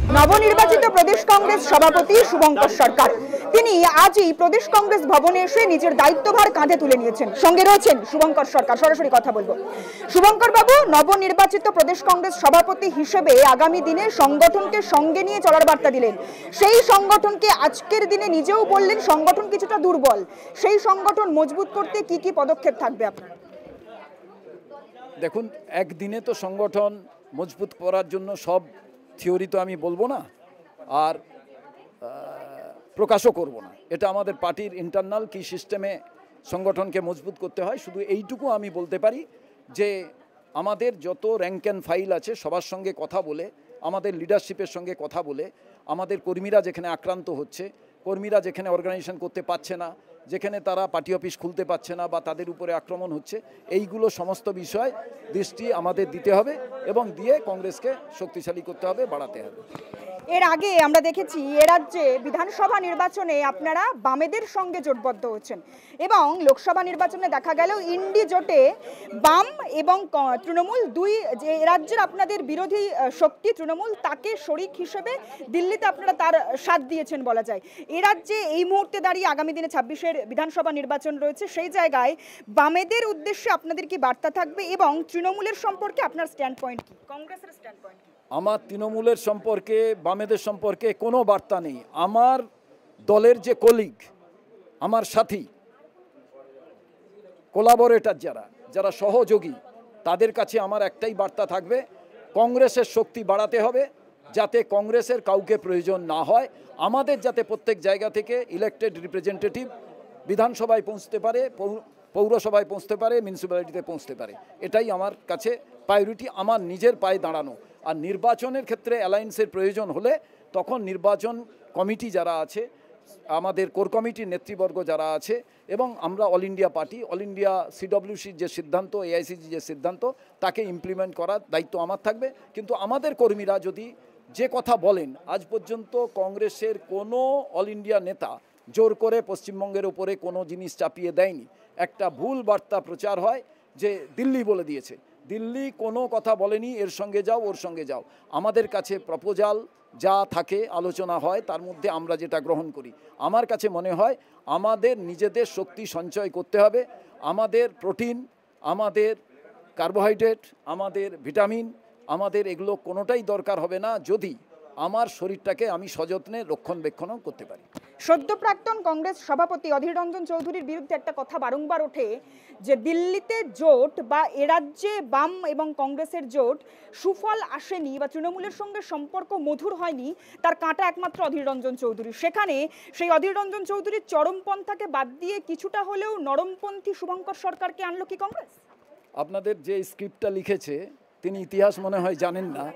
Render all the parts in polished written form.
নবনির্বাচিত প্রদেশ কংগ্রেস সভাপতি শুভঙ্কর সরকার তিনি আজই প্রদেশ কংগ্রেস ভবনে এসে নিজের দায়িত্বভার কাঁধে তুলে নিয়েছেন। সঙ্গে রয়েছেন শুভঙ্কর সরকার, সরাসরি কথা বলবো। শুভঙ্কর বাবু, নবনির্বাচিত প্রদেশ কংগ্রেস সভাপতি হিসেবে আগামী দিনে সংগঠনকে সঙ্গে নিয়ে চলার বার্তা দিলেন। সেই সংগঠনকে আজকের দিনে নিজেও বললেন সংগঠন কিছুটা দুর্বল, সেই সংগঠন মজবুত করতে কি কি পদক্ষেপ থাকবে আপনার? দেখুন, একদিনে তো সংগঠন মজবুত করার জন্য সব থিওরি তো আমি বলবো না, আর প্রকাশও করব না। এটা আমাদের পার্টির ইন্টারনাল কি সিস্টেমে সংগঠনকে মজবুত করতে হয়, শুধু এইটুকু আমি বলতে পারি যে আমাদের যত র্যাঙ্ক অ্যান্ড ফাইল আছে সবার সঙ্গে কথা বলে, আমাদের লিডারশিপের সঙ্গে কথা বলে, আমাদের কর্মীরা যেখানে আক্রান্ত হচ্ছে, কর্মীরা যেখানে অর্গানাইজেশন করতে পারছে না, যেখানে তারা পার্টি অফিস খুলতে পারছে না বা তাদের উপরে আক্রমণ হচ্ছে, এইগুলো সমস্ত বিষয় দৃষ্টি আমাদের দিতে হবে এবং দিয়ে কংগ্রেসকে শক্তিশালী করতে হবে, বাড়াতে হবে। এর আগে আমরা দেখেছি এ রাজ্যে বিধানসভা নির্বাচনে আপনারা বামেদের সঙ্গে জোটবদ্ধ হচ্ছেন এবং লোকসভা নির্বাচনে দেখা গেল ইন্ডি জোটে বাম এবং তৃণমূল দুই, যে রাজ্যের আপনাদের বিরোধী শক্তি তৃণমূল, তাকে শরিক হিসেবে দিল্লিতে আপনারা তার সাথ দিয়েছেন বলা যায়। এ রাজ্যে এই মুহূর্তে দাঁড়িয়ে আগামী দিনে 26-এর বিধানসভা নির্বাচন রয়েছে, সেই জায়গায় বামেদের উদ্দেশ্যে আপনাদের কি বার্তা থাকবে এবং তৃণমূলের সম্পর্কে আপনার স্ট্যান্ড পয়েন্ট কি, কংগ্রেসের স্ট্যান্ড পয়েন্ট কি? আমার তৃণমূলের সম্পর্কে, বামেদের সম্পর্কে কোনো বার্তা নেই। আমার দলের যে কলিগ, আমার সাথী, কোলাবোরেটর যারা সহযোগী, তাদের কাছে আমার একটাই বার্তা থাকবে, কংগ্রেসের শক্তি বাড়াতে হবে যাতে কংগ্রেসের কাউকে প্রয়োজন না হয়। আমাদের যাতে প্রত্যেক জায়গা থেকে ইলেক্টেড রিপ্রেজেন্টেটিভ বিধানসভায় পৌঁছতে পারে, পৌরসভায় পৌঁছতে পারে, মিউনিসিপ্যালিটিতে পৌঁছতে পারে, এটাই আমার কাছে প্রায়োরিটি, আমার নিজের পায়ে দাঁড়ানো। আর নির্বাচনের ক্ষেত্রে অ্যালায়েন্সের প্রয়োজন হলে তখন নির্বাচন কমিটি যারা আছে, আমাদের কোর কমিটির নেতৃবর্গ যারা আছে এবং আমরা all India party, all India সিডব্লিউসির যে সিদ্ধান্ত, এআইসিসির যে সিদ্ধান্ত, তাকে ইমপ্লিমেন্ট করার দায়িত্ব আমার থাকবে। কিন্তু আমাদের কর্মীরা যদি যে কথা বলেন, আজ পর্যন্ত কংগ্রেসের কোনো অল ইন্ডিয়া নেতা জোর করে পশ্চিমবঙ্গের উপরে কোনো জিনিস চাপিয়ে দেয়নি। একটা ভুল বার্তা প্রচার হয় যে দিল্লি বলে দিয়েছে, দিল্লি কোনো কথা বলেনি, এর সঙ্গে যাও, ওর সঙ্গে যাও। আমাদের কাছে প্রপোজাল যা থাকে, আলোচনা হয়, তার মধ্যে আমরা যেটা গ্রহণ করি। আমার কাছে মনে হয় আমাদের নিজেদের শক্তি সঞ্চয় করতে হবে। আমাদের প্রোটিন, আমাদের কার্বোহাইড্রেট, আমাদের ভিটামিন, আমাদের এগুলো কোনোটাই দরকার হবে না যদি আমার শরীরটাকে আমি সযত্নে রক্ষণাবেক্ষণও করতে পারি। সদ্য প্রাক্তন কংগ্রেস সভাপতি অধীর রঞ্জন চৌধুরীর বিরুদ্ধে একটা কথা বারংবার ওঠে যে দিল্লিতে জোট বা এ রাজ্যে বাম এবং কংগ্রেসের জোট সুফল আসেনি বা তৃণমূলের সঙ্গে সম্পর্ক মধুর হয়নি, তার কাঁটা একমাত্র অধীর রঞ্জন চৌধুরী। সেখানে সেই অধীর রঞ্জন চৌধুরীর চরমপন্থাকে বাদ দিয়ে কিছুটা হলেও নরমপন্থী শুভঙ্কর সরকারকে আনলো কি কংগ্রেস? আপনাদের যে স্ক্রিপ্টটা লিখেছে তিনি ইতিহাস মনে হয় জানেন না।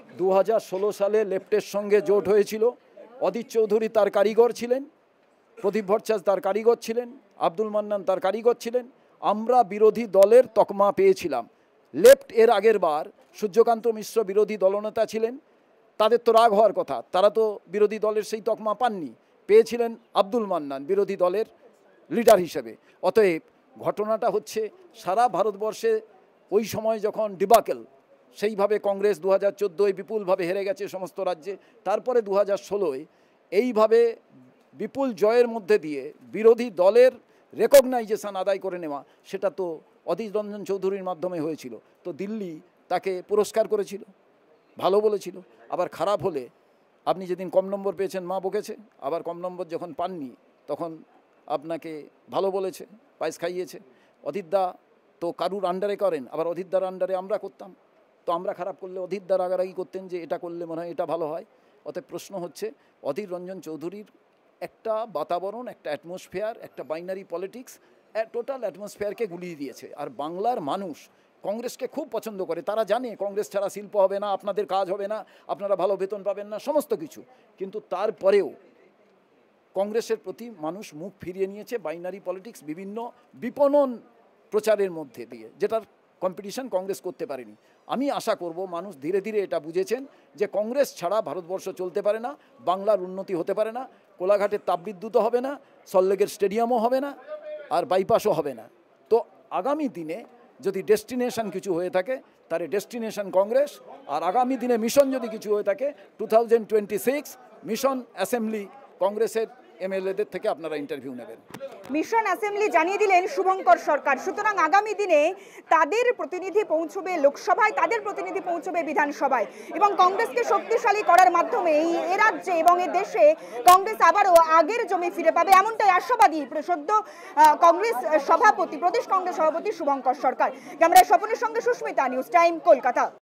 2016 সালে লেফটের সঙ্গে জোট হয়েছিল, অধীর চৌধুরী তার কারিগর ছিলেন, প্রদীপ ভট্টাচার্য তার কারিগর ছিলেন, আব্দুল মান্নান তার কারিগর ছিলেন। আমরা বিরোধী দলের তকমা পেয়েছিলাম। লেফট এর আগের বার সূর্যকান্ত মিশ্র বিরোধী দলনেতা ছিলেন, তাদের তো রাগ হওয়ার কথা, তারা তো বিরোধী দলের সেই তকমা পাননি, পেয়েছিলেন আব্দুল মান্নান বিরোধী দলের লিডার হিসেবে। অতএব ঘটনাটা হচ্ছে সারা ভারতবর্ষে ওই সময় যখন ডিবাকেল, সেইভাবে কংগ্রেস 2014-য় বিপুলভাবে হেরে গেছে সমস্ত রাজ্যে, তারপরে 2016-য় এইভাবে বিপুল জয়ের মধ্যে দিয়ে বিরোধী দলের রেকগনাইজেশন আদায় করে নেওয়া, সেটা তো অধীর রঞ্জন চৌধুরীর মাধ্যমে হয়েছিল। তো দিল্লি তাকে পুরস্কার করেছিল, ভালো বলেছিল। আবার খারাপ হলে, আপনি যেদিন কম নম্বর পেয়েছেন মা বকেছে, আবার কম নম্বর যখন পাননি তখন আপনাকে ভালো বলেছে, পায়েস খাইয়েছে। অধীরদা তো কারুর আন্ডারে করেন, আবার অধীরদার আন্ডারে আমরা করতাম, তো আমরা খারাপ করলে অধীরদা রাগারাগি করতেন যে এটা করলে মনে হয় এটা ভালো হয়। অতএব প্রশ্ন হচ্ছে অধীর রঞ্জন চৌধুরীর একটা বাতাবরণ, একটা অ্যাটমসফিয়ার, একটা বাইনারি পলিটিক্স, টোটাল অ্যাটমসফিয়ারকে গুলিয়ে দিয়েছে। আর বাংলার মানুষ কংগ্রেসকে খুব পছন্দ করে, তারা জানে কংগ্রেস ছাড়া শিল্প হবে না, আপনাদের কাজ হবে না, আপনারা ভালো বেতন পাবেন না, সমস্ত কিছু। কিন্তু তারপরেও কংগ্রেসের প্রতি মানুষ মুখ ফিরিয়ে নিয়েছে বাইনারি পলিটিক্স, বিভিন্ন বিপণন প্রচারের মধ্যে দিয়ে, যেটার কম্পিটিশন কংগ্রেস করতে পারেনি। আমি আশা করব মানুষ ধীরে ধীরে এটা বুঝেছেন যে কংগ্রেস ছাড়া ভারতবর্ষ চলতে পারে না, বাংলার উন্নতি হতে পারে না, কোলাঘাটের তাপবিদ্যুৎও হবে না, সল্টলেকের স্টেডিয়ামও হবে না, আর বাইপাসও হবে না। তো আগামী দিনে যদি ডেস্টিনেশন কিছু হয়ে থাকে তার ডেস্টিনেশন কংগ্রেস। আর আগামী দিনে মিশন যদি কিছু হয়ে থাকে 2026 মিশন অ্যাসেম্বলি কংগ্রেসের এমএলএদের থেকে আপনারা ইন্টারভিউ নেবেন। মিশন অ্যাসেম্বলি জানিয়ে দিলেন শুভঙ্কর সরকার। সুতরাং আগামী দিনে তাদের প্রতিনিধি পৌঁছবে লোকসভায়, তাদের প্রতিনিধি পৌঁছবে বিধানসভায় এবং কংগ্রেসকে শক্তিশালী করার মাধ্যমে এ রাজ্যে এবং এ দেশে কংগ্রেস আবারও আগের জমি ফিরে পাবে, এমনটাই আশাবাদী সদ্য কংগ্রেস সভাপতি, প্রদেশ কংগ্রেস সভাপতি শুভঙ্কর সরকার। ক্যামেরায় স্বপনের সঙ্গে সুস্মিতা, নিউজ টাইম, কলকাতা।